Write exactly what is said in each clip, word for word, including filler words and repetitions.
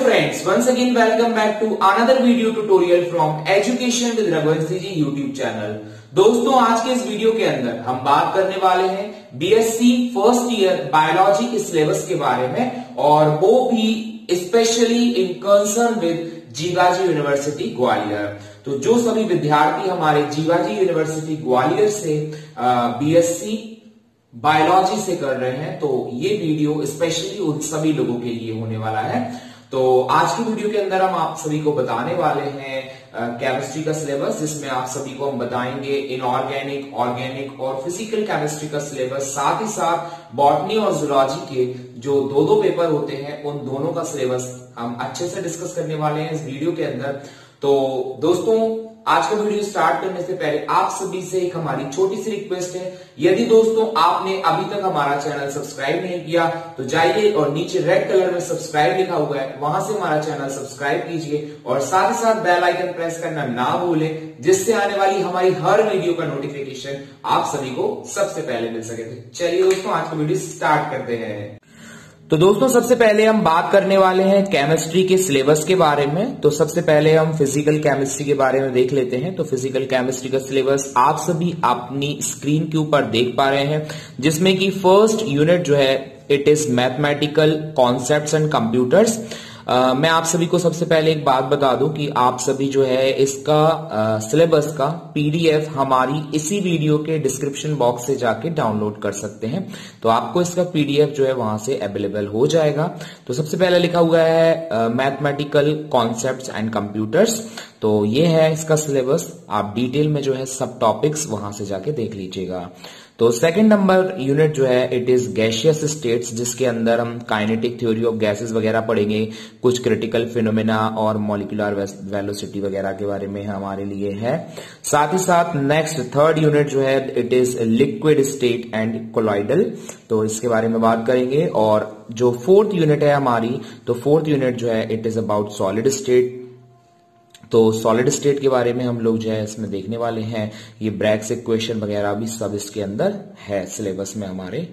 friends, once again welcome back to another video tutorial from Education with Raghuvanshi ji YouTube चैनल। दोस्तों आज के इस वीडियो के अंदर हम बात करने वाले हैं बीएससी फर्स्ट ईयर बायोलॉजी के सिलेबस के बारे में, और वो भी specially in concern with Jiwaji university Gwalior. तो जो सभी विद्यार्थी हमारे जीवाजी यूनिवर्सिटी ग्वालियर से बीएससी बायोलॉजी से कर रहे हैं, तो ये वीडियो स्पेशली उन सभी लोगों के लिए होने वाला है। तो आज की वीडियो के अंदर हम आप सभी को बताने वाले हैं केमिस्ट्री का सिलेबस, जिसमें आप सभी को हम बताएंगे इनऑर्गेनिक, ऑर्गेनिक और फिजिकल केमिस्ट्री का सिलेबस। साथ ही साथ बॉटनी और जूलॉजी के जो दो दो पेपर होते हैं, उन दोनों का सिलेबस हम अच्छे से डिस्कस करने वाले हैं इस वीडियो के अंदर। तो दोस्तों आज का वीडियो स्टार्ट करने से पहले आप सभी से एक हमारी छोटी सी रिक्वेस्ट है, यदि दोस्तों आपने अभी तक हमारा चैनल सब्सक्राइब नहीं किया तो जाइए और नीचे रेड कलर में सब्सक्राइब लिखा हुआ है, वहां से हमारा चैनल सब्सक्राइब कीजिए और साथ ही साथ बेल आइकन प्रेस करना ना भूलें, जिससे आने वाली हमारी हर वीडियो का नोटिफिकेशन आप सभी को सबसे पहले मिल सके। चलिए दोस्तों आज का वीडियो स्टार्ट करते हैं। तो दोस्तों सबसे पहले हम बात करने वाले हैं केमिस्ट्री के सिलेबस के बारे में। तो सबसे पहले हम फिजिकल केमिस्ट्री के बारे में देख लेते हैं। तो फिजिकल केमिस्ट्री का सिलेबस आप सभी अपनी स्क्रीन के ऊपर देख पा रहे हैं, जिसमें कि फर्स्ट यूनिट जो है it is mathematical concepts and computers. Uh, मैं आप सभी को सबसे पहले एक बात बता दूं कि आप सभी जो है इसका सिलेबस uh, का पीडीएफ हमारी इसी वीडियो के डिस्क्रिप्शन बॉक्स से जाके डाउनलोड कर सकते हैं। तो आपको इसका पीडीएफ जो है वहां से अवेलेबल हो जाएगा। तो सबसे पहले लिखा हुआ है मैथमेटिकल कॉन्सेप्ट्स एंड कंप्यूटर्स। तो ये है इसका सिलेबस, आप डिटेल में जो है सब टॉपिक्स वहां से जाके देख लीजिएगा। तो सेकंड नंबर यूनिट जो है इट इज गैसियस स्टेट्स, जिसके अंदर हम काइनेटिक थ्योरी ऑफ गैसेस वगैरह पढ़ेंगे, कुछ क्रिटिकल फिनोमेना और मॉलिक्यूलर वेलोसिटी वगैरह के बारे में हमारे लिए है। साथ ही साथ नेक्स्ट थर्ड यूनिट जो है it is liquid state and colloidal, तो इसके बारे में बात करेंगे। और जो फोर्थ यूनिट है हमारी, तो फोर्थ यूनिट जो है it is about solid state. तो सॉलिड स्टेट के बारे में हम लोग जो है इसमें देखने वाले हैं, ये ब्रैग्स इक्वेशन वगैरह भी सब इसके अंदर है सिलेबस में हमारे।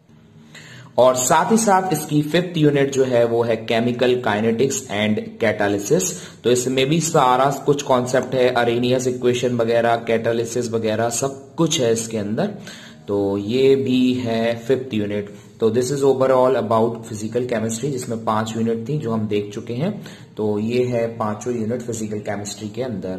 और साथ ही साथ इसकी फिफ्थ यूनिट जो है वो है केमिकल काइनेटिक्स एंड कैटालिसिस। तो इसमें भी सारा कुछ कॉन्सेप्ट है, अरेनियस इक्वेशन वगैरह, कैटालिसिस वगैरह सब कुछ है इसके अंदर। तो ये भी है फिफ्थ यूनिट। तो this is overall about physical chemistry, जिसमें पांच यूनिट थी जो हम देख चुके हैं। तो ये है पांचों यूनिट फिजिकल केमिस्ट्री के अंदर।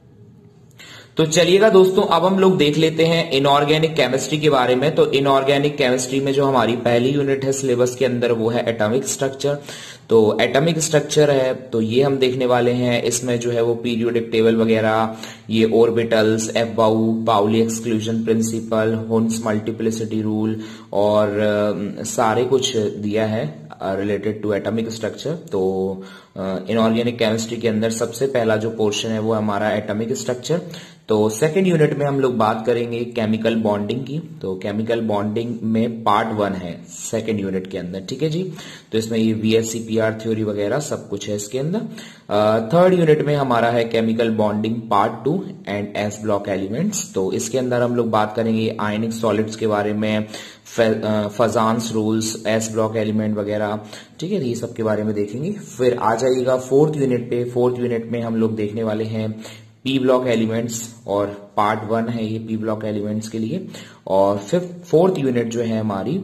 तो चलिएगा दोस्तों अब हम लोग देख लेते हैं इनऑर्गेनिक केमिस्ट्री के बारे में। तो इनऑर्गेनिक केमिस्ट्री में जो हमारी पहली यूनिट है सिलेबस के अंदर वो है एटॉमिक स्ट्रक्चर। तो एटॉमिक स्ट्रक्चर है तो ये हम देखने वाले हैं। इसमें जो है वो पीरियोडिक टेबल वगैरह, ये orbitals, Aufbau, Pauli exclusion principle, Hund's multiplicity rule और uh, सारे कुछ दिया है रिलेटेड टू एटॉमिक स्ट्रक्चर। तो इनऑर्गेनिक केमिस्ट्री के अंदर सबसे पहला जो पोर्शन है वो हमारा एटॉमिक स्ट्रक्चर। तो सेकेंड यूनिट में हम लोग बात करेंगे केमिकल बॉन्डिंग की। तो केमिकल बॉन्डिंग में पार्ट वन है सेकेंड यूनिट के अंदर, ठीक है जी। तो इसमें ये वीएससीपीआर थ्योरी वगैरह सब कुछ है इसके अंदर। थर्ड यूनिट में हमारा है chemical bonding part two and S block elements. तो इसके अंदर हम लोग बात करेंगे आयनिक सॉलिड्स के बारे में, Fajans rules, S block element वगैरह, ठीक है, ये सब के बारे में देखेंगे। फिर आ जाइएगा फोर्थ यूनिट पे। फोर्थ यूनिट में हम लोग देखने वाले हैं पी ब्लॉक एलिमेंट्स, और पार्ट वन है ये पी ब्लॉक एलिमेंट्स के लिए। और फिफ्थ फोर्थ यूनिट जो है हमारी,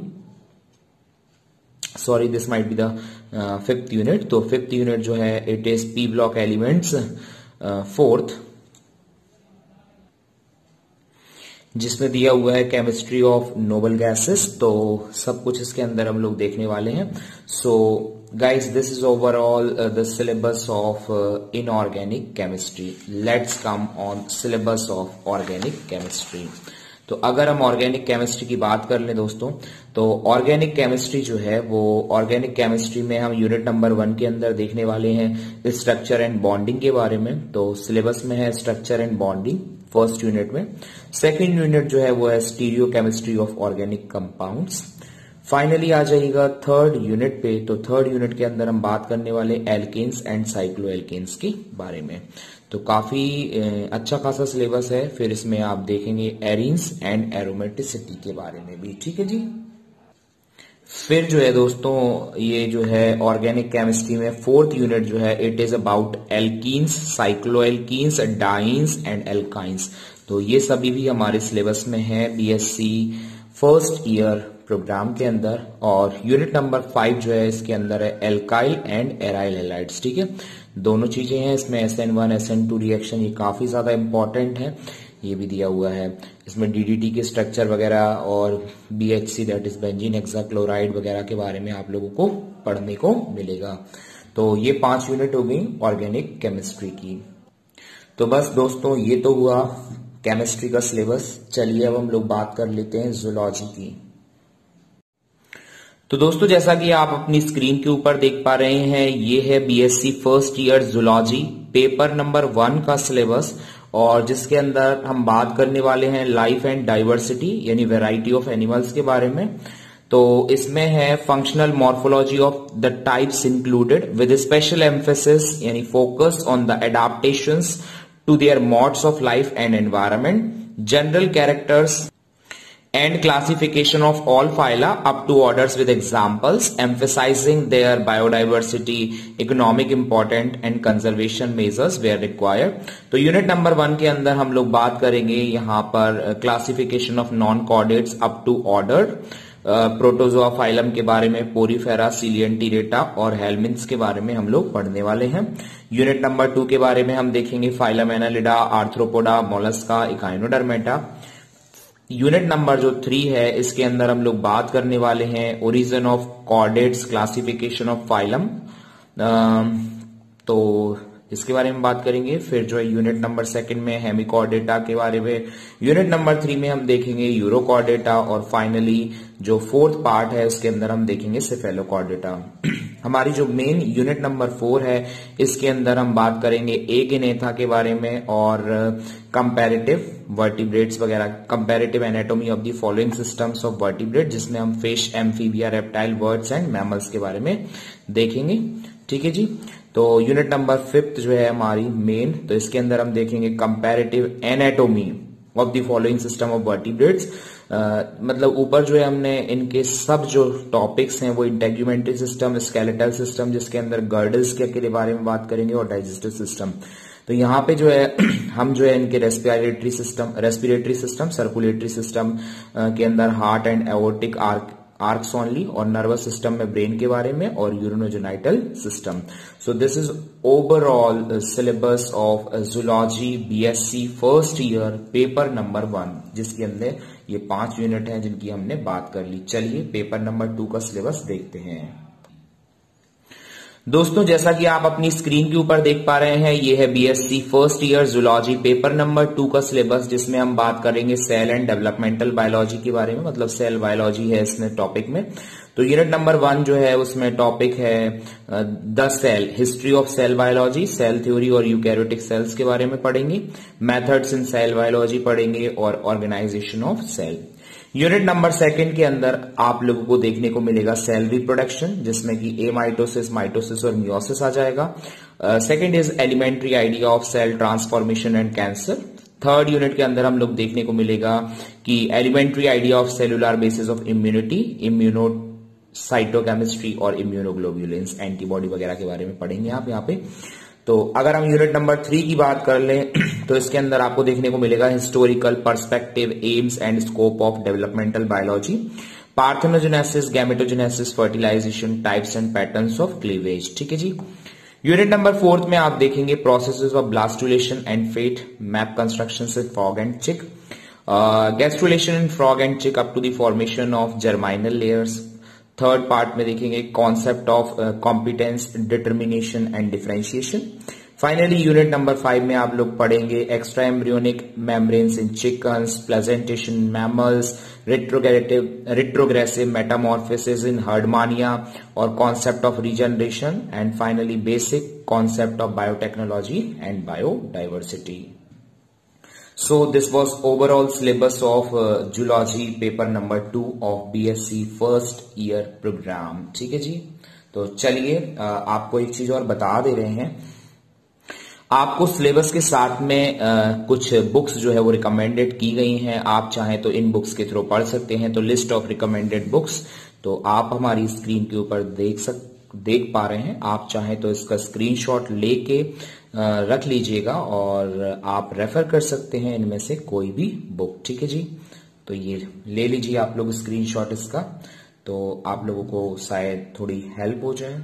sorry this might be the fifth unit. तो फिफ्थ यूनिट जो है it is P block elements fourth, जिसमें दिया हुआ है केमिस्ट्री ऑफ नोबल गैसेस। तो सब कुछ इसके अंदर हम लोग देखने वाले हैं। So guys this is overall the syllabus of inorganic chemistry. Let's come on syllabus of organic chemistry. तो अगर हम ऑर्गेनिक केमिस्ट्री की बात कर लें दोस्तों, तो ऑर्गेनिक केमिस्ट्री जो है वो ऑर्गेनिक केमिस्ट्री में हम यूनिट नंबर वन के अंदर देखने वाले हैं स्ट्रक्चर एंड बॉन्डिंग के बारे में। तो सिलेबस में है structure and bonding first unit में। सेकेंड यूनिट जो है वो है stereochemistry of organic compounds. Finally आ जाइएगा थर्ड यूनिट पे। तो थर्ड यूनिट के अंदर हम बात करने वाले एल्केन्स एंड साइक्लो एल्केन्स के बारे में। तो काफी अच्छा खासा सिलेबस है। फिर इसमें आप देखेंगे एरीन्स एंड एरोमेटिसिटी के बारे में भी, ठीक है जी। फिर जो है दोस्तों ये जो है ऑर्गेनिक केमिस्ट्री में फोर्थ यूनिट जो है it is about alkenes, cycloalkenes, dienes and alkynes. तो ये सभी भी हमारे सिलेबस में है बीएससी फर्स्ट ईयर प्रोग्राम के अंदर। और यूनिट नंबर फाइव जो है इसके अंदर है एल्काइल एंड एराइल हैलाइड्स। ठीक है, दोनों चीजें हैं इसमें, S N one S N two reaction, ये काफी ज्यादा इंपॉर्टेंट है, ये भी दिया हुआ है। इसमें डीडीटी के स्ट्रक्चर वगैरह और BHC that is benzene hexachloride वगैरह के बारे में आप लोगों को पढ़ने को मिलेगा। तो ये पांच यूनिट हो गई ऑर्गेनिक केमिस्ट्री की। तो बस दोस्तों ये तो हुआ केमिस्ट्री का सिलेबस। चलिए अब हम लोग बात कर लेते हैं जूलॉजी की। तो दोस्तों जैसा कि आप अपनी स्क्रीन के ऊपर देख पा रहे हैं, ये है BSc first year zoology paper number one का सिलेबस, और जिसके अंदर हम बात करने वाले हैं लाइफ एंड डाइवर्सिटी यानी वैरायटी ऑफ एनिमल्स के बारे में। तो इसमें है functional morphology of the types included with special emphasis यानी focus on the adaptations to their modes of life and environment, general characters and classification of all phyla up to orders with examples, emphasizing their biodiversity, economic important and conservation measures where required। तो unit number one के अंदर हम लोग बात करेंगे यहाँ पर classification of non chordates up to order, protozoa phylum के बारे में, पोरीफेरा, सिलियंटिरेटा और हेलमिन्स के बारे में हम लोग पढ़ने वाले हैं। यूनिट नंबर टू के बारे में हम देखेंगे phylum Annelida, Arthropoda, Mollusca, Echinodermata. Unit number जो थ्री है इसके अंदर हम लोग बात करने वाले हैं origin of chordates, classification of phylum, तो इसके बारे में बात करेंगे। फिर जो है यूनिट नंबर सेकंड में हेमिकॉर्डेटा के बारे में, यूनिट नंबर थ्री में हम देखेंगे यूरोकॉर्डेटा, और फाइनली जो फोर्थ पार्ट है उसके अंदर हम देखेंगे सेफेलोकॉर्डेटा। हमारी जो मेन यूनिट नंबर फोर है इसके अंदर हम बात करेंगे एगिनेथा के बारे में और कंपैरेटिव वर्टिब्रेट्स वगैरह, comparative anatomy of the following systems of vertebrate, जिसमें हम fish, amphibia, reptile, birds and mammals के बारे में देखेंगे। ठीक है जी। तो यूनिट नंबर फिफ्थ जो है हमारी मेन, तो इसके अंदर हम देखेंगे comparative anatomy of the following system of vertebrates. मतलब ऊपर जो है हमने इनके सब जो टॉपिक्स हैं वो इंटेग्यूमेंट्री सिस्टम, स्केलेटल सिस्टम जिसके अंदर गर्डल्स के बारे में बात करेंगे, और डाइजेस्टिव सिस्टम। तो यहाँ पे जो है हम जो है इनके respiratory system, respiratory system, circulatory system के अंदर heart and aortic arch arches only, और नर्वस सिस्टम में ब्रेन के बारे में, और urinogenital system. So this is overall syllabus of zoology BSc first year paper number one, जिसके अंदर ये पांच यूनिट हैं जिनकी हमने बात कर ली। चलिए पेपर नंबर टू का सिलेबस देखते हैं। दोस्तों जैसा कि आप अपनी स्क्रीन के ऊपर देख पा रहे हैं, ये है BSc first year zoology paper number two का सिलेबस, जिसमें हम बात करेंगे सेल एंड डेवलपमेंटल बायोलॉजी के बारे में, मतलब सेल बायोलॉजी है इसमें टॉपिक में। तो यूनिट नंबर वन जो है उसमें टॉपिक है the cell, history of cell biology, cell theory और यूकैरियोटिक सेल्स के बारे में पढ़ेंगे, मेथड्स इन सेल बायोलॉजी पढ़ेंगे, और organisation of cell. Unit number second के अंदर आप लोगों को देखने को मिलेगा सेल रिप्रोडक्शन, जिसमें कि ए माइटोसिस, माइटोसिस और मियोसिस आ जाएगा। Second is elementary idea of cell transformation and cancer. Third unit के अंदर हम लोग देखने को मिलेगा कि elementary idea of cellular basis of immunity, immunocytochemistry और इम्यूनोग्लोब्युलिन्स, एंटीबॉडी वगैरह के बारे में पढ़ेंगे आप यहाँ पे। तो अगर हम यूनिट नंबर थ्री की बात कर लें तो इसके अंदर आपको देखने को मिलेगा historical perspective, aims and scope of developmental biology, parthenogenesis, gametogenesis, fertilisation, types and patterns of cleavage. ठीक है जी। यूनिट नंबर फोर्थ में आप देखेंगे processes of blastulation and fate, map construction in frog and chick, gastrulation in frog and chick up to the formation of germinal layers. Third part में देखेंगे concept of competence, determination and differentiation. Finally unit number five में आप लोग पढ़ेंगे extra embryonic membranes in chickens, placentation mammals, retrogressive retrogressive metamorphosis in Herdmania, और concept of regeneration, and finally basic concept of biotechnology and biodiversity. So this was overall syllabus of uh, zoology paper number two of B S C first year program। ठीक है जी। तो चलिए आपको एक चीज और बता दे रहे हैं, आपको सिलेबस के साथ में आ, कुछ बुक्स जो है वो रिकमेंडेड की गई हैं। आप चाहें तो इन बुक्स के थ्रू पढ़ सकते हैं। तो लिस्ट ऑफ रिकमेंडेड बुक्स तो आप हमारी स्क्रीन के ऊपर देख सक देख पा रहे हैं। आप चाहें तो इसका स्क्रीनशॉट लेके रख लीजिएगा और आप रेफर कर सकते हैं इनमें से कोई भी बुक। ठीक है जी, तो ये ले लीजिए आप लोग स्क्रीनशॉट इसका, तो आप लोगों को शायद थोड़ी हेल्प हो जाए।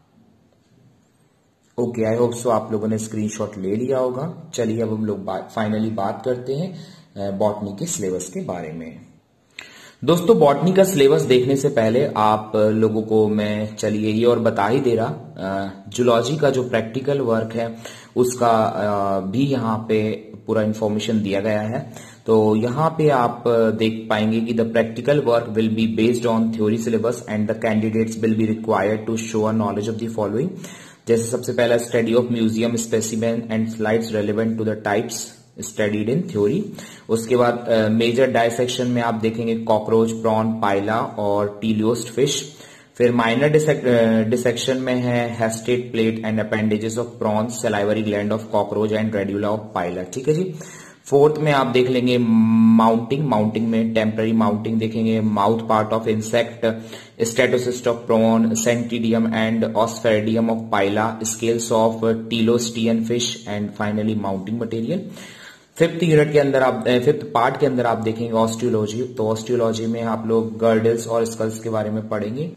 ओके, आई होप सो आप लोगों ने स्क्रीनशॉट ले लिया होगा। चलिए अब हम लोग बात फाइनली बात करते हैं बॉटनी के सिलेबस के बारे में। दोस्तों, बॉटनी का सिलेबस देखने से पहले आप लोगों को मैं चलिए ये और बता ही दे रहा, जूलॉजी का जो प्रैक्टिकल वर्क है उसका भी यहाँ पे पूरा इंफॉर्मेशन दिया गया है। तो यहाँ पे आप देख पाएंगे कि the practical work will be based on theory syllabus and the candidates will be required to show a knowledge of the following. जैसे सबसे पहला study of museum specimen and slides relevant to the types studied in theory. उसके बाद major uh, dissection में आप देखेंगे cockroach, prawn, Pila और teleost fish. फिर माइनर डिसेक्शन में है hastate plate and appendages of prawns, salivary gland of cockroach and radula of Pila. ठीक है जी। फोर्थ में आप देख लेंगे माउंटिंग। माउंटिंग में टेम्पररी माउंटिंग देखेंगे, mouth part of insect, statocyst of prawn, ctenidium and osphradium of Pila, scales of teleostean fish and finally mounting material. Fifth unit के अंदर आप फिफ्थ पार्ट के अंदर आप देखेंगे ऑस्टियोलॉजी। तो ऑस्टियोलॉजी में आप लोग गर्डल्स और स्कल्स के बारे में पढ़ेंगे।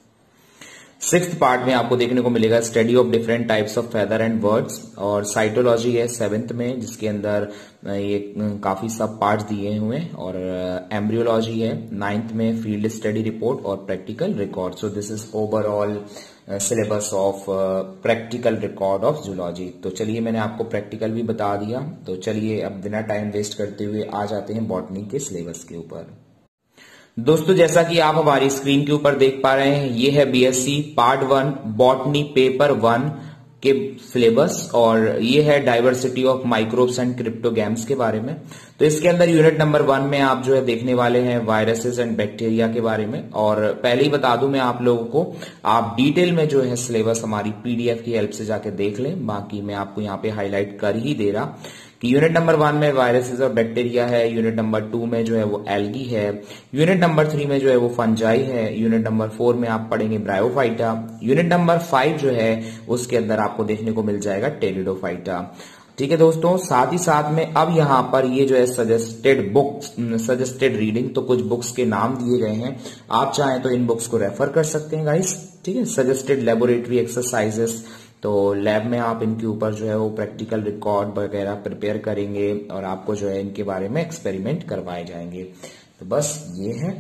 सिक्स्थ पार्ट में आपको देखने को मिलेगा study of different types of feather and birds. और साइटोलॉजी है सेवेंथ में, जिसके अंदर ये काफी सब पार्ट्स दिए हुए हैं। और एम्ब्रियोलॉजी है नाइन्थ में, फील्ड स्टडी रिपोर्ट और practical record. So this is overall syllabus of practical record of zoology. तो चलिए मैंने आपको प्रैक्टिकल भी बता दिया, तो चलिए अब बिना टाइम वेस्ट करते हुए आ जाते हैं बॉटनी के सिलेबस के ऊपर। दोस्तों, जैसा कि आप हमारी स्क्रीन के ऊपर देख पा रहे हैं, ये है BSc part one botany paper one के सिलेबस और ये है diversity of microbes and cryptogams के बारे में। तो इसके अंदर यूनिट नंबर वन में आप जो है देखने वाले हैं वायरसेस एंड बैक्टीरिया के बारे में। और पहले ही बता दूं मैं आप लोगों को, आप डिटेल में जो है सिलेबस हमारी पीडीएफ की हेल्प से जाके देख लें। बाकी मैं आपको यहाँ पे हाईलाइट कर ही दे रहा कि यूनिट नंबर वन में वायरसेस और बैक्टीरिया है, यूनिट नंबर टू में जो है वो एल्गी है, यूनिट नंबर थ्री में जो है वो फंजाई है, यूनिट नंबर फोर में आप पढ़ेंगे ब्रायोफाइटा, यूनिट नंबर फाइव जो है उसके अंदर आपको देखने को मिल जाएगा टेरिडोफाइटा। ठीक है दोस्तों, साथ ही साथ में अब यहाँ पर ये जो है सजेस्टेड बुक्स, सजेस्टेड रीडिंग, तो कुछ बुक्स के नाम दिए गए हैं, आप चाहें तो इन बुक्स को रेफर कर सकते हैं गाइस। ठीक है, सजेस्टेड लेबोरेटरी एक्सरसाइजेस, तो लैब में आप इनके ऊपर जो है वो प्रैक्टिकल रिकॉर्ड वगैरह प्रिपेयर करेंगे और आपको जो है इनके बारे में एक्सपेरिमेंट करवाए जाएंगे। तो बस ये है।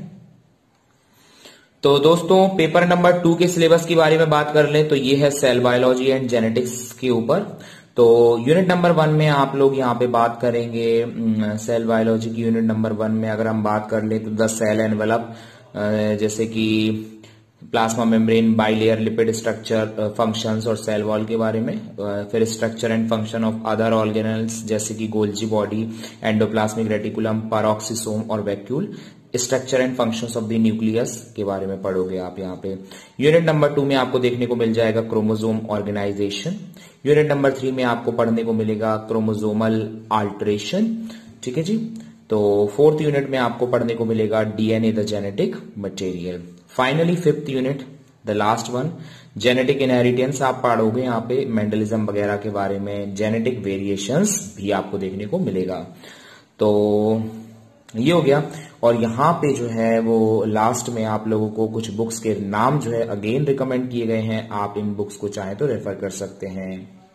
तो दोस्तों, पेपर नंबर टू के सिलेबस के बारे में बात कर लें तो ये है सेल बायोलॉजी एंड जेनेटिक्स के ऊपर। तो यूनिट नंबर वन में आप लोग यहाँ पे बात करेंगे सेल बायोलॉजी की। यूनिट नंबर वन में अगर हम बात कर ले तो द सेल एनवेलप, जैसे कि plasma membrane, bilayer, lipid structure, functions और सेल वॉल के बारे में। फिर structure and function of other organelles जैसे कि Golgi body, endoplasmic reticulum, peroxisome और vacuole. Structure and functions of the nucleus के बारे में पढ़ोगे आप यहाँ पे। यूनिट नंबर टू में आपको देखने को मिल जाएगा chromosome organisation. Unit number three में आपको पढ़ने को मिलेगा क्रोमोसोमल अल्टरेशन। ठीक है जी। तो फोर्थ यूनिट में आपको पढ़ने को मिलेगा DNA the genetic material. Finally fifth unit the last one, genetic inheritance आप पढ़ोगे यहाँ पे, मेंडलिज्म वगैरह के बारे में, जेनेटिक वेरिएशंस भी आपको देखने को मिलेगा। तो ये हो गया। और यहाँ पे जो है वो लास्ट में आप लोगों को कुछ बुक्स के नाम जो है अगेन रिकमेंड किए गए हैं, आप इन बुक्स को चाहे तो रेफर कर सकते हैं।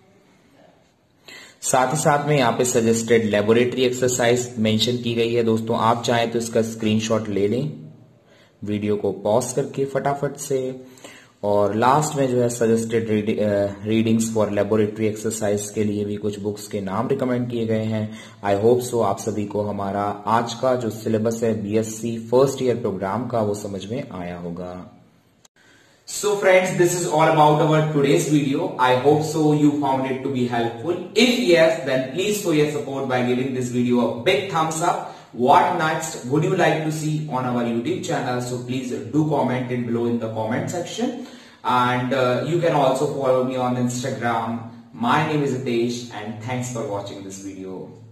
साथ ही साथ में यहाँ पे सजेस्टेड लेबोरेटरी एक्सरसाइज मेंशन की गई है। दोस्तों, आप चाहें तो इसका स्क्रीनशॉट ले लें वीडियो को पॉज करके फटाफट से। और लास्ट में जो है suggested readings for laboratory exercise के लिए भी कुछ बुक्स के नाम रिकमेंड किए गए हैं। आई होप सो आप सभी को हमारा आज का जो सिलेबस है बीएससी फर्स्ट ईयर प्रोग्राम का वो समझ में आया होगा। So friends, this is all about our today's video. I hope so you found it to be helpful. If yes, then please show your support by giving this video a big thumbs up. What next would you like to see on our YouTube channel? So please do comment it below in the comment section. And uh, you can also follow me on Instagram. My name is Hitesh and thanks for watching this video.